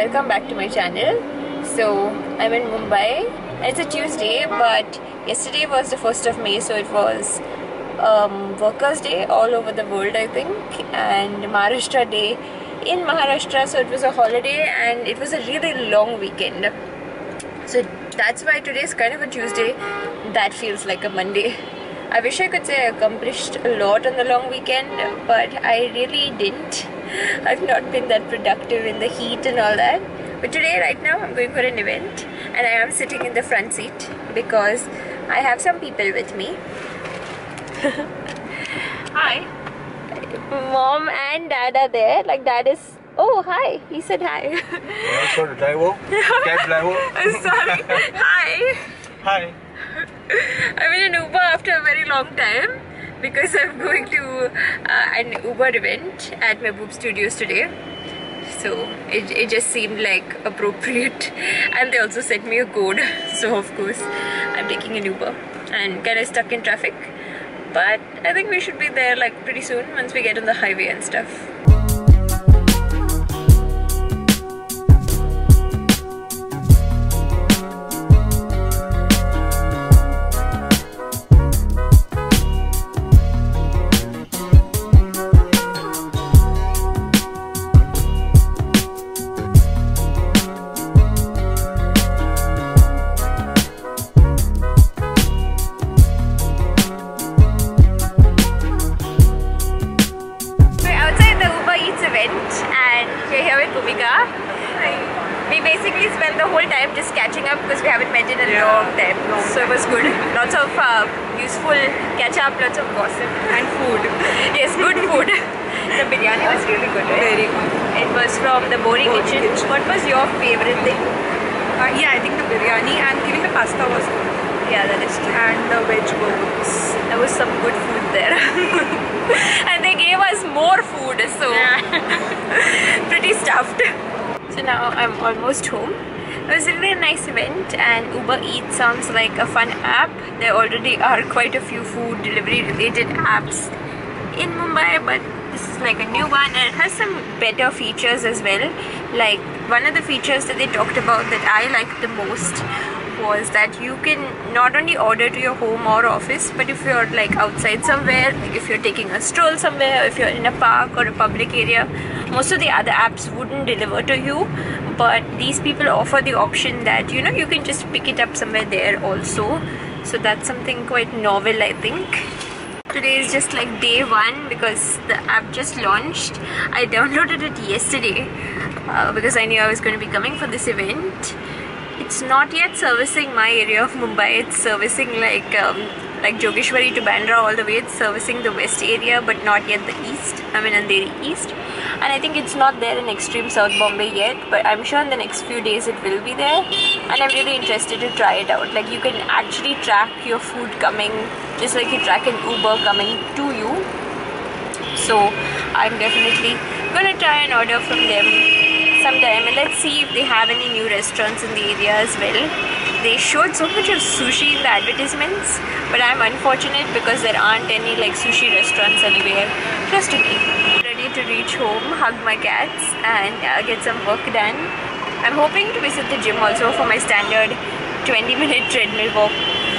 welcome back to my channel. So I'm in Mumbai. It's a Tuesday, but yesterday was the 1st of May, so it was Workers' Day all over the world, I think, and Maharashtra Day in Maharashtra, so it was a holiday and it was a really long weekend. So that's why today is kind of a Tuesday that feels like a Monday. I wish I could say I accomplished a lot on the long weekend, but I really didn't. I've not been that productive in the heat and all that. But today, right now, I'm going for an event and I am sitting in the front seat because I have some people with me. Hi. Mom and Dad are there. Like, Dad is... Oh, hi. He said hi. Sorry, driver. Cab driver. Sorry. Hi. Hi. I'm in an Uber after a very long time because I'm going to an Uber event at Mehboob Studios today. So it just seemed like appropriate, and they also sent me a code. So of course I'm taking an Uber and kind of stuck in traffic. But I think we should be there like pretty soon once we get on the highway and stuff. We basically spent the whole time just catching up because we haven't met in a long time. So it was good. Lots of useful catch up, lots of gossip and food. Yes, good food. The biryani was really good, right? Very good. It was from the Bori Kitchen. What was your favorite thing? Yeah, I think the biryani and even the pasta was good. Yeah, that is true. And the veg burgers. There was some good food there. And they gave us more food, so pretty stuffed. So now I'm almost home. It was a really nice event, and Uber Eats sounds like a fun app. There already are quite a few food delivery related apps in Mumbai, but this is like a new one, and it has some better features as well. Like, one of the features that they talked about that I liked the most was that you can not only order to your home or office, but if you're like outside somewhere, like if you're taking a stroll somewhere, if you're in a park or a public area, most of the other apps wouldn't deliver to you, but these people offer the option that, you know, you can just pick it up somewhere there also. So that's something quite novel, I think. Today is just like day one because the app just launched. I downloaded it yesterday because I knew I was going to be coming for this event. It's not yet servicing my area of Mumbai. It's servicing like Jogeshwari to Bandra all the way. It's servicing the west area, but not yet the east. I mean Andheri East. And I think it's not there in extreme South Bombay yet, but I'm sure in the next few days it will be there. And I'm really interested to try it out. Like, you can actually track your food coming, just like you track an Uber coming to you. So I'm definitely gonna try and order from them sometime, and let's see if they have any new restaurants in the area as well. They showed so much of sushi in the advertisements, but I'm unfortunate because there aren't any like sushi restaurants anywhere close to me. Ready to reach home, hug my cats and get some work done. I'm hoping to visit the gym also for my standard 20-minute treadmill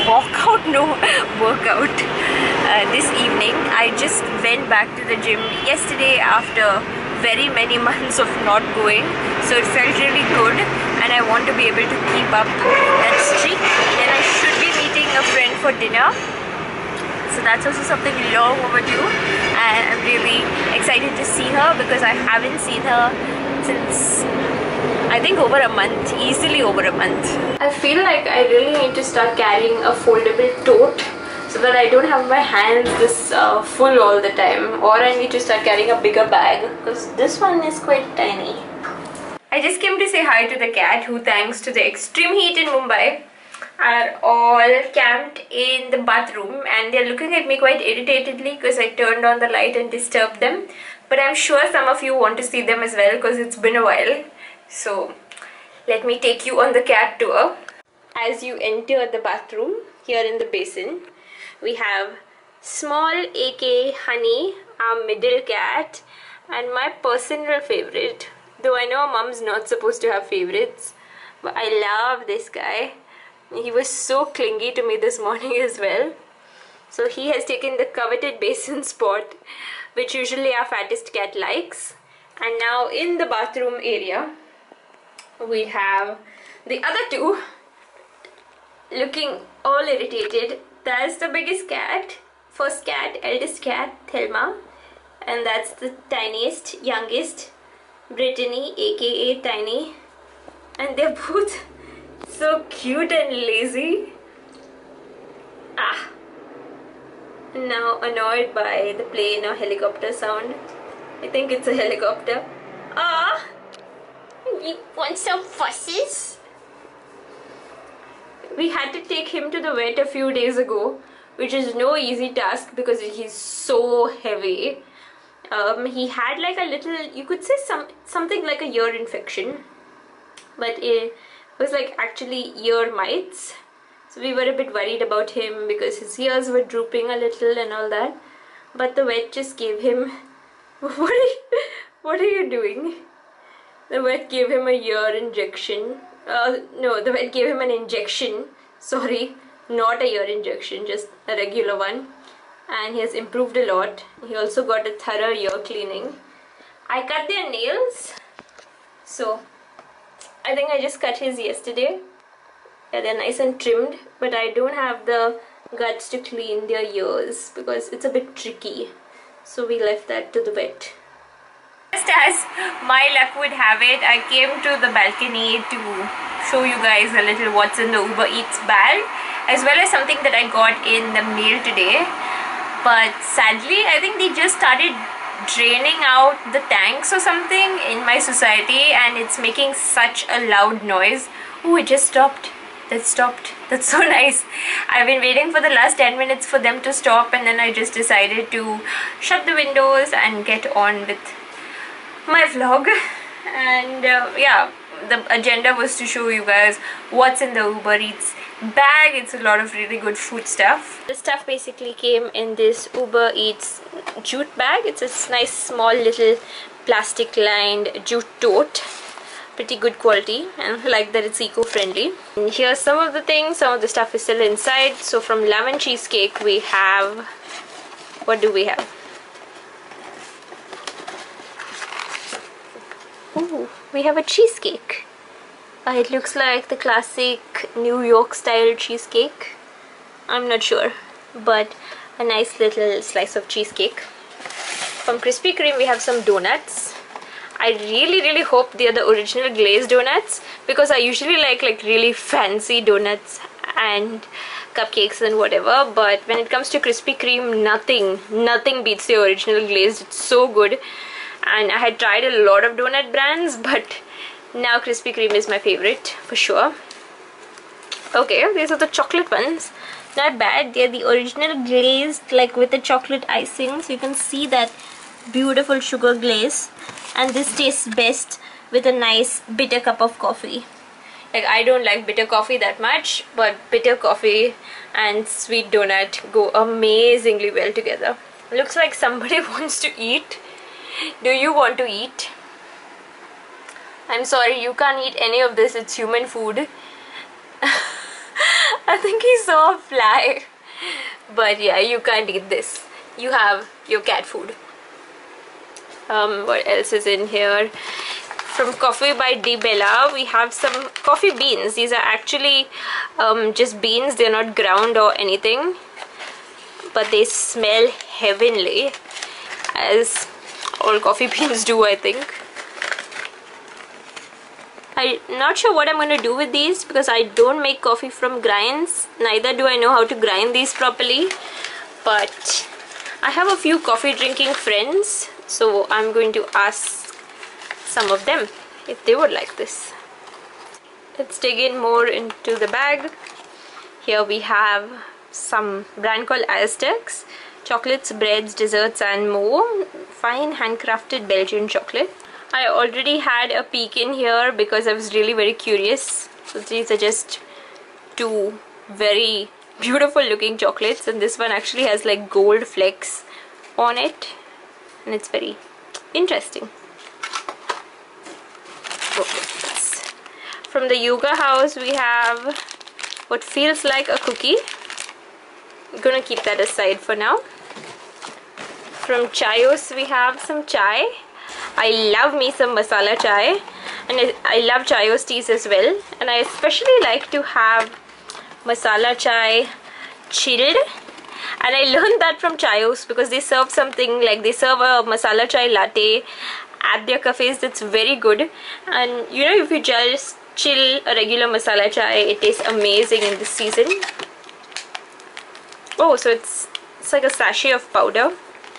workout this evening. I just went back to the gym yesterday after very many months of not going, so it felt really good, and I want to be able to keep up that streak. Then I should be meeting a friend for dinner, so that's also something long overdue, and I'm really excited to see her because I haven't seen her since I think over a month, easily over a month. I feel like I really need to start carrying a foldable tote so that I don't have my hands this full all the time, or I need to start carrying a bigger bag because this one is quite tiny. I just came to say hi to the cat who, thanks to the extreme heat in Mumbai, are all camped in the bathroom, and they're looking at me quite irritatedly because I turned on the light and disturbed them. But I'm sure some of you want to see them as well because it's been a while. So let me take you on the cat tour. As you enter the bathroom, here in the basin, we have small AK Honey, our middle cat, and my personal favorite, Though I know mom's not supposed to have favorites, but I love this guy. He was so clingy to me this morning as well. So he has taken the coveted basin spot, which usually our fattest cat likes. And now in the bathroom area, we have the other two looking all irritated. That's the biggest cat, first cat, eldest cat, Thelma. And that's the tiniest, youngest, Brittany, aka Tiny. And they're both so cute and lazy. Now annoyed by the plane or helicopter sound. I think it's a helicopter. You want some fusses? We had to take him to the vet a few days ago, which is no easy task because he's so heavy. He had like a little, you could say something like a ear infection, but it was like actually ear mites. So we were a bit worried about him because his ears were drooping a little and all that. But the vet just gave him... What are you doing? The vet gave him a ear injection. No, the vet gave him an injection. Sorry, not a ear injection, just a regular one. And he has improved a lot. He also got a thorough ear cleaning. I cut their nails. So, I think I just cut his yesterday. Yeah, they're nice and trimmed, but I don't have the guts to clean their ears because it's a bit tricky. So we left that to the vet. Just as my luck would have it, I came to the balcony to show you guys a little what's in the Uber Eats bag, as well as something that I got in the mail today. But sadly, I think they just started draining out the tanks or something in my society, and it's making such a loud noise. Oh, it just stopped. That stopped. That's so nice. I've been waiting for the last 10 minutes for them to stop, and then I just decided to shut the windows and get on with my vlog. And yeah, the agenda was to show you guys what's in the Uber Eats bag. It's a lot of really good food stuff. The stuff basically came in this Uber Eats jute bag. It's a nice small little plastic lined jute tote. Pretty good quality, and I like that it's eco-friendly. And here's some of the things. Some of the stuff is still inside. So from Love and Cheesecake we have, what do we have? Ooh, we have a cheesecake. It looks like the classic New York style cheesecake. I'm not sure, but a nice little slice of cheesecake. From Krispy Kreme we have some donuts. I really hope they are the original glazed donuts, because I usually like really fancy donuts and cupcakes and whatever, but when it comes to Krispy Kreme, nothing beats the original glazed. It's so good. And I had tried a lot of donut brands, but now Krispy Kreme is my favorite for sure. Okay, these are the chocolate ones. Not bad. They're the original glazed, like with the chocolate icing, so you can see that beautiful sugar glaze. And this tastes best with a nice bitter cup of coffee. Like, I don't like bitter coffee that much, but bitter coffee and sweet donut go amazingly well together. Looks like somebody wants to eat. Do you want to eat? I'm sorry, you can't eat any of this. It's human food. I think he saw a fly. But yeah, you can't eat this. You have your cat food. What else is in here? From Coffee by Di Bella, we have some coffee beans. These are actually just beans. They're not ground or anything, but they smell heavenly, as all coffee beans do, I think. I'm not sure what I'm going to do with these, because I don't make coffee from grinds. Neither do I know how to grind these properly. But I have a few coffee drinking friends, so I'm going to ask some of them if they would like this. Let's dig in more into the bag. Here we have some brand called Aztecs. Chocolates, breads, desserts and more. Fine handcrafted Belgian chocolate. I already had a peek in here because I was really curious. So these are just two very beautiful looking chocolates, and this one actually has like gold flecks on it, and it's very interesting. Okay. From the yoga house we have what feels like a cookie. I'm gonna keep that aside for now. From Chayos we have some chai. I love me some masala chai, and I love Chayos teas as well, and I especially like to have masala chai chilled. And I learned that from Chayos because they serve something like they serve a masala chai latte at their cafes that's very good. And you know, if you just chill a regular masala chai, it tastes amazing in this season. Oh, so it's like a sachet of powder.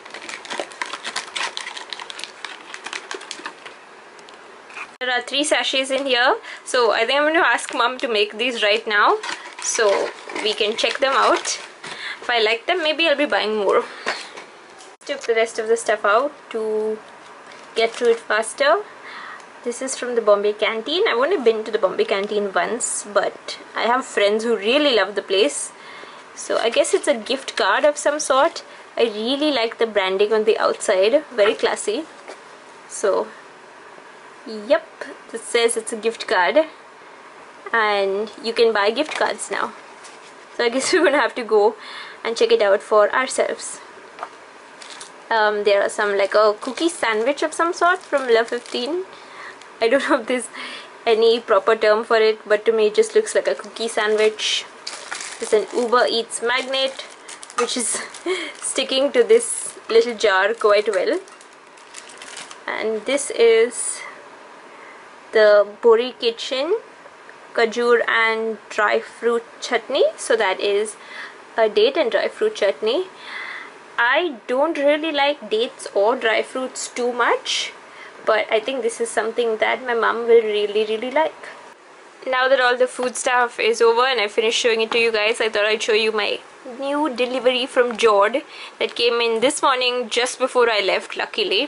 There are 3 sachets in here, so I think I'm going to ask mom to make these right now so we can check them out. If I like them, maybe I'll be buying more. Took the rest of the stuff out to get through it faster. This is from the Bombay Canteen. I've only been to the Bombay Canteen once, but I have friends who really love the place. So I guess it's a gift card of some sort. I really like the branding on the outside, very classy. So yep, this says it's a gift card and you can buy gift cards now. So I guess we're gonna have to go and check it out for ourselves. There are some like a cookie sandwich of some sort from Love 15. I don't know if there's any proper term for it, but to me it just looks like a cookie sandwich. There's an Uber Eats magnet which is sticking to this little jar quite well. And this is the Bori Kitchen Kajur and dry fruit chutney. So that is a date and dry fruit chutney. I don't really like dates or dry fruits too much, but I think this is something that my mom will really like. Now that all the food stuff is over and I finished showing it to you guys, I thought I'd show you my new delivery from Jord that came in this morning just before I left, luckily.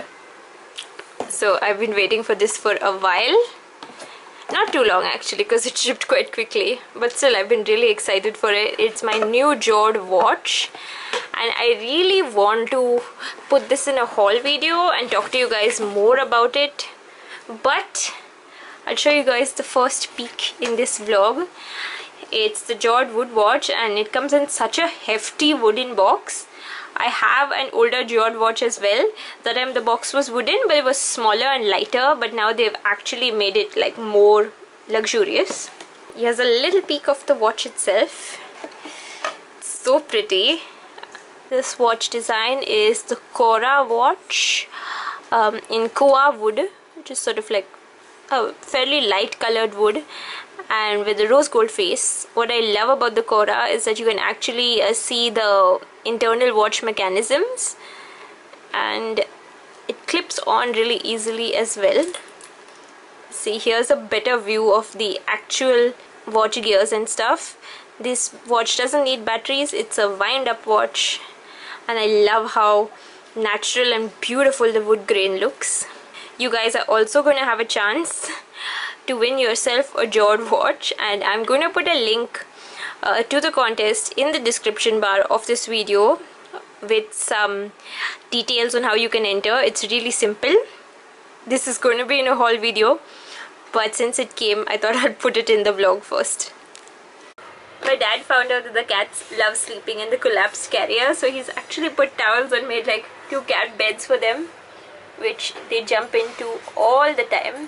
So I've been waiting for this for a while. Not too long actually, because it shipped quite quickly, but still I've been really excited for it. It's my new Jord watch and I really want to put this in a haul video and talk to you guys more about it, but I'll show you guys the first peek in this vlog. It's the Jord wood watch and it comes in such a hefty wooden box. I have an older Jord watch as well. That time the box was wooden but it was smaller and lighter, but now they've actually made it like more luxurious. Here's a little peek of the watch itself. It's so pretty. This watch design is the Cora watch in koa wood, which is sort of like a fairly light colored wood and with a rose gold face. What I love about the Cora is that you can actually see the internal watch mechanisms and it clips on really easily as well. See, here's a better view of the actual watch gears and stuff. This watch doesn't need batteries, it's a wind up watch, and I love how natural and beautiful the wood grain looks. You guys are also going to have a chance to win yourself a Jord watch, and I'm going to put a link to the contest in the description bar of this video with some details on how you can enter. It's really simple. This is going to be in a haul video, but since it came, I thought I'd put it in the vlog first. My dad found out that the cats love sleeping in the collapsed carrier, so he's actually put towels and made like 2 cat beds for them, which they jump into all the time.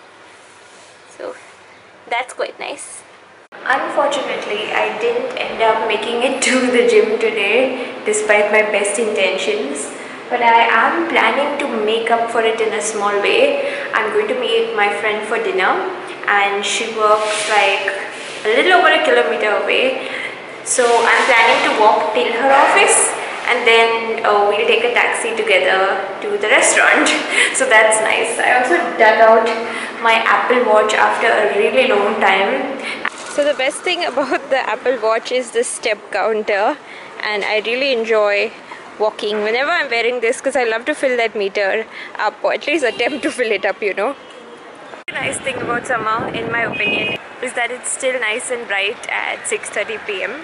So that's quite nice. Unfortunately, I didn't end up making it to the gym today despite my best intentions, but I am planning to make up for it in a small way. I'm going to meet my friend for dinner and she works like a little over a kilometer away, so I'm planning to walk till her office and then we'll take a taxi together to the restaurant. So that's nice. I also dug out my Apple Watch after a really long time. So the best thing about the Apple Watch is the step counter, and I really enjoy walking whenever I'm wearing this because I love to fill that meter up, or at least attempt to fill it up, you know. The nice thing about summer, in my opinion, is that it's still nice and bright at 6:30 p.m.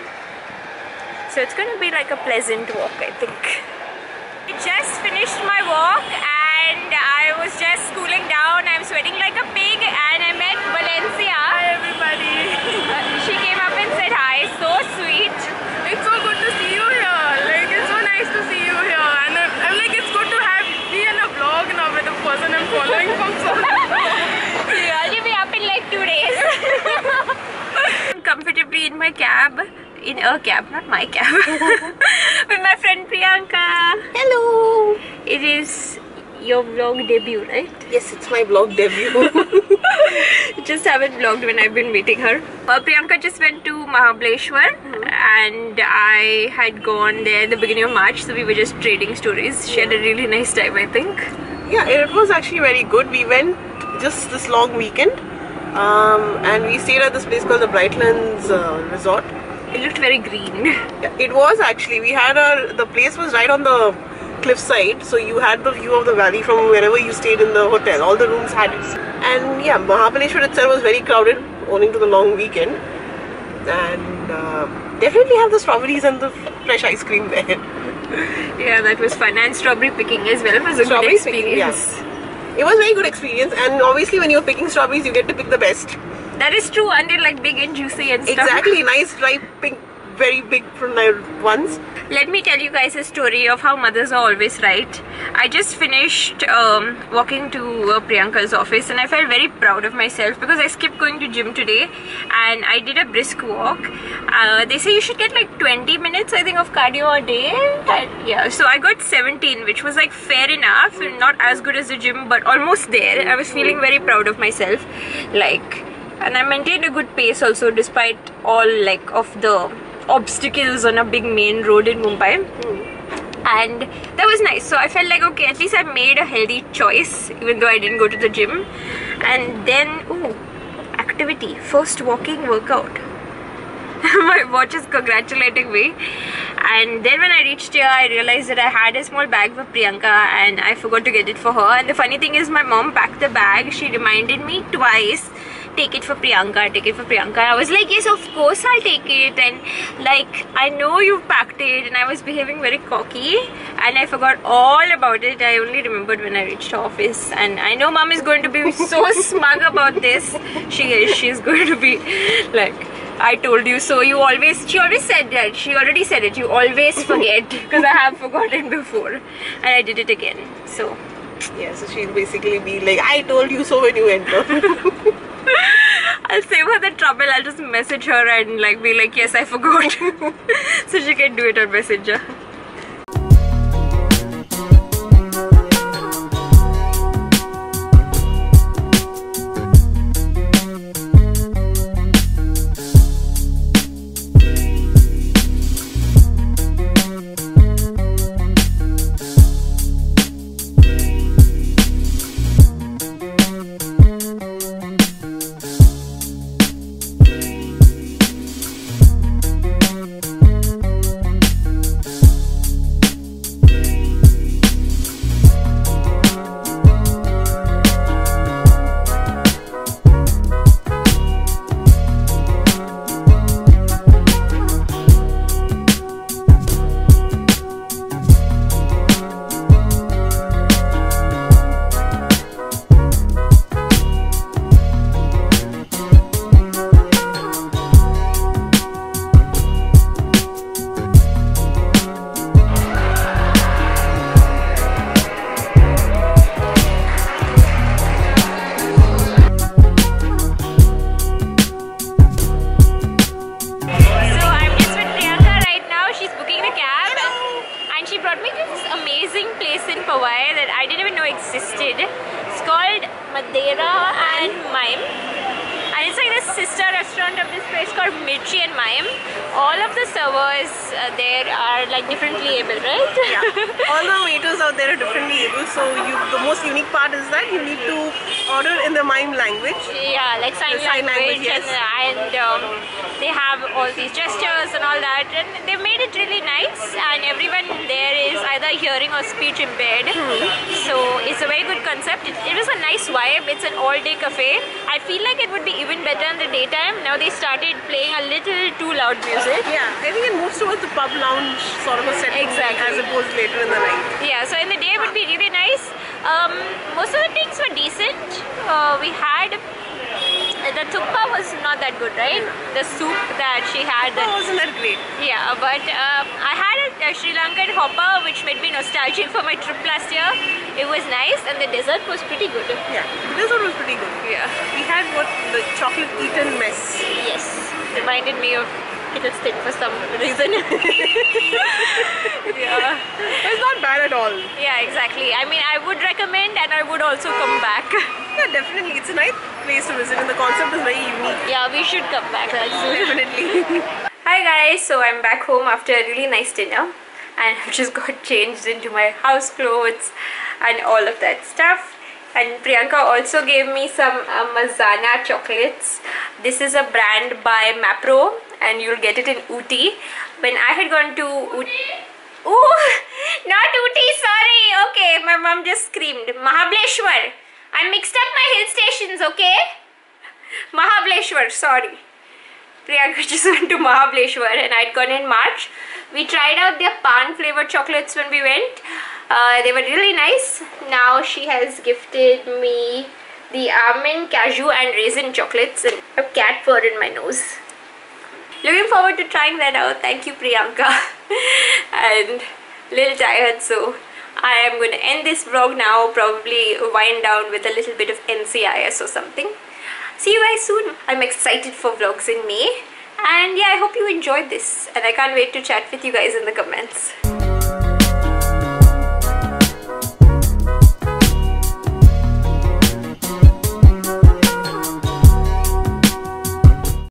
So it's going to be like a pleasant walk, I think. I just finished my walk and and I was just cooling down. I'm sweating like a pig, and I met Valencia. Hi everybody. She came up and said hi. So sweet. It's so good to see you here. Like it's so nice to see you here, and I'm like it's good to be in a vlog now with the person I'm following from so long. Yeah, you'll be up in like 2 days. I'm comfortably in my cab. In a cab, not my cab. With my friend Priyanka. Hello! It is your vlog debut, right? Yes, it's my vlog debut. Just haven't vlogged when I've been meeting her. Priyanka just went to Mahabaleshwar and I had gone there at the beginning of March, so we were just trading stories. She had a really nice time, I think. Yeah, it was actually very good. We went just this long weekend and we stayed at this place called the Brightlands Resort. It looked very green. Yeah, it was actually. We had the place was right on the cliffside, so you had the view of the valley from wherever you stayed in the hotel. All the rooms had it. And yeah, Mahabaleshwar itself was very crowded owing to the long weekend. And definitely have the strawberries and the fresh ice cream there. Yeah, that was fun. And strawberry picking as well. It was a good experience. It was a very good experience, and obviously when you're picking strawberries, you get to pick the best. That is true, and they're like big and juicy and stuff. Exactly, nice ripe pink, very big ones. Let me tell you guys a story of how mothers are always right. I just finished walking to Priyanka's office and I felt very proud of myself because I skipped going to gym today and I did a brisk walk. They say you should get like 20 minutes I think of cardio a day. And yeah, so I got 17, which was like fair enough, not as good as the gym but almost there. I was feeling very proud of myself, and I maintained a good pace also despite all of the obstacles on a big main road in Mumbai. And that was nice. So I felt like, okay, at least I made a healthy choice even though I didn't go to the gym. And then, activity, first walking workout. My watch is congratulating me. And then when I reached here, I realized that I had a small bag for Priyanka and I forgot to get it for her. And the funny thing is my mom packed the bag. She reminded me twice, take it for Priyanka, take it for Priyanka. I was like, yes, of course I'll take it. And I know you packed it, and I was behaving very cocky and I forgot all about it. I only remembered when I reached office, and I know mom is going to be so smug about this. She's going to be like, I told you so. She always said that. She already said it. You always forget, because I have forgotten before and I did it again. So yeah, so she'll basically be like, I told you so when you enter. I'll save her the trouble. I'll just message her and be like, yes, I forgot. So she can do it on Messenger. Existed. It's called Madeira and Mime, and it's like the sister restaurant of this place called Mirchi and Mime. All of the servers there are differently able, right? Yeah, all the waiters out there are differently able, so the most unique part is that you need to order in the Mime language. Yeah, like sign language, yes. and they have all these gestures and all that, and they made it really nice, and everyone there is either are hearing or speech impaired. So it's a very good concept. It was a nice vibe. It's an all-day cafe. I feel like it would be even better in the daytime. Now they started playing a little too loud music. Yeah, I think it moves towards the pub lounge sort of a setting as opposed later in the night. Yeah, so in the day it would be really nice. Most of the things were decent. We had the thukpa was not that good, right? The soup that she had. Wasn't that great? Yeah, but I had a Sri Lankan hopper which made me nostalgic for my trip last year. It was nice and the dessert was pretty good. Yeah, the dessert was pretty good. Yeah. We had the chocolate eaten mess. Yes, reminded me of Kittle Stick for some reason. Yeah. It's not bad at all. Yeah, exactly. I mean, I would recommend and I would also come back. Yeah, definitely. It's a nice place to visit and the concept is very unique. Yeah, we should come back. Definitely. Hi guys, so I'm back home after a really nice dinner and I've just got changed into my house clothes and all of that stuff. And Priyanka also gave me some Mazana chocolates. This is a brand by Mapro and you'll get it in Ooty. When I had gone to Ooty... Oh, not Ooty, sorry. Okay, my mom just screamed. Mahabaleshwar. I mixed up my hill stations, okay? Mahabaleshwar, sorry. Priyanka just went to Mahabaleshwar and I'd gone in March. We tried out their pan flavored chocolates when we went. They were really nice. Now she has gifted me the almond, cashew and raisin chocolates and a cat fur in my nose. Looking forward to trying that out. Thank you, Priyanka. And a little tired, so I am going to end this vlog now. Probably wind down with a little bit of NCIS or something. See you guys soon. I'm excited for vlogs in May. And yeah, I hope you enjoyed this. And I can't wait to chat with you guys in the comments.